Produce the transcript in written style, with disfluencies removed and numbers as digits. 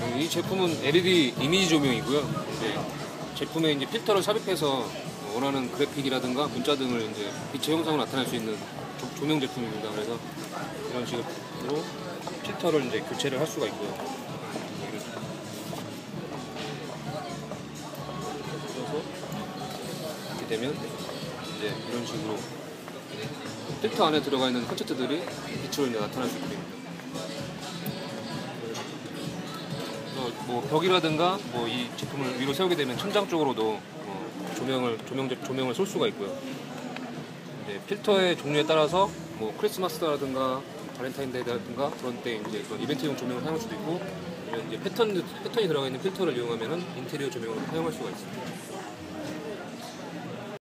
이 제품은 LED 이미지 조명이고요. 이제 제품에 이제 필터를 삽입해서 원하는 그래픽이라든가 문자 등을 이제 빛의 형상으로 나타낼 수 있는 조명 제품입니다. 그래서 이런 식으로 필터를 이제 교체를 할 수가 있고요. 그래서 이렇게 되면 이제 이런 식으로 필터 안에 들어가 있는 콘센트들이 빛으로 이제 나타날 수 있습니다. 뭐 벽이라든가 뭐 이 제품을 위로 세우게 되면 천장 쪽으로도 조명을 쏠 수가 있고요. 이제 필터의 종류에 따라서 뭐 크리스마스라든가 발렌타인데이라든가 그런 때 이제 그런 이벤트용 조명을 사용할 수도 있고, 이제 패턴이 들어가 있는 필터를 이용하면은 인테리어 조명으로 사용할 수가 있습니다.